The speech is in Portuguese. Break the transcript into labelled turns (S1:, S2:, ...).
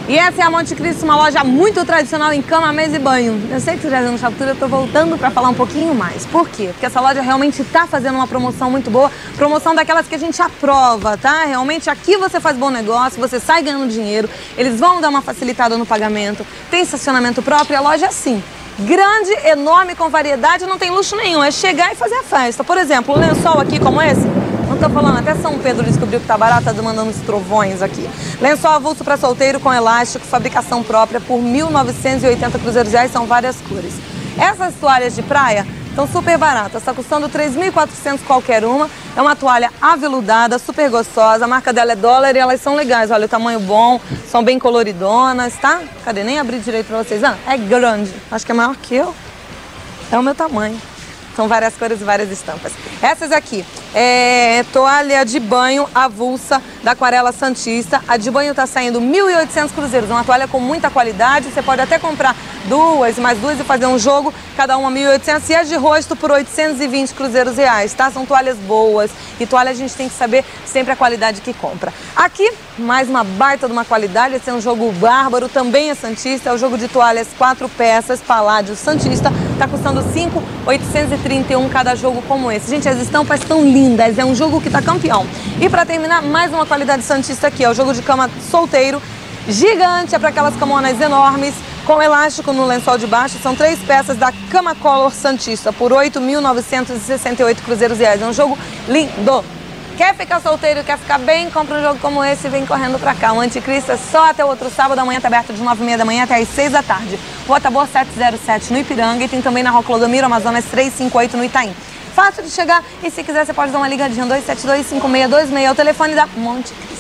S1: E essa é a Monte Cristo, uma loja muito tradicional em cama, mesa e banho. Eu sei que você já viu no Shoptura, eu tô voltando para falar um pouquinho mais. Por quê? Porque essa loja realmente tá fazendo uma promoção muito boa, promoção daquelas que a gente aprova, tá? Realmente aqui você faz bom negócio, você sai ganhando dinheiro, eles vão dar uma facilitada no pagamento, tem estacionamento próprio, a loja é assim. Grande, enorme, com variedade, não tem luxo nenhum, é chegar e fazer a festa. Por exemplo, um lençol aqui como esse, não tô falando, até São Pedro descobriu que tá barato, tá mandando uns trovões aqui. Lençol avulso para solteiro com elástico, fabricação própria por 1.980 cruzeiros reais, são várias cores. Essas toalhas de praia estão super baratas, tá custando 3.400 qualquer uma. É uma toalha aveludada, super gostosa, a marca dela é dólar e elas são legais, olha o tamanho bom, são bem coloridonas, tá? Cadê? Nem abri direito pra vocês, ah, é grande, acho que é maior que eu, é o meu tamanho. São várias cores e várias estampas. Essas aqui é toalha de banho avulsa da Aquarela Santista. A de banho tá saindo 1.800 cruzeiros. Uma toalha com muita qualidade. Você pode até comprar duas, mais duas e fazer um jogo. Cada uma 1.800. E as de rosto por 820 cruzeiros reais, tá? São toalhas boas. E toalha a gente tem que saber sempre a qualidade que compra. Aqui, mais uma baita de uma qualidade. Esse é um jogo bárbaro. Também é Santista. É o jogo de toalhas 4 peças. Paládio Santista. Tá custando 5.831 cada jogo como esse. Gente, as estampas estão lindas, é um jogo que tá campeão. E para terminar, mais uma qualidade Santista aqui, é o jogo de cama solteiro, gigante, é para aquelas camonas enormes, com elástico no lençol de baixo. São 3 peças da Cama Color Santista, por 8.968 cruzeiros reais. É um jogo lindo. Quer ficar solteiro, quer ficar bem, compra um jogo como esse e vem correndo pra cá. O Anticristo é só até o outro sábado, amanhã tá aberto de 9h30 da manhã até às 6 da tarde. Rua Tabor 707 no Ipiranga e tem também na Rua Clodomiro, Amazonas 358 no Itaim. Fácil de chegar e se quiser você pode dar uma ligadinha, 272-5626, é o telefone da Monte Cristo.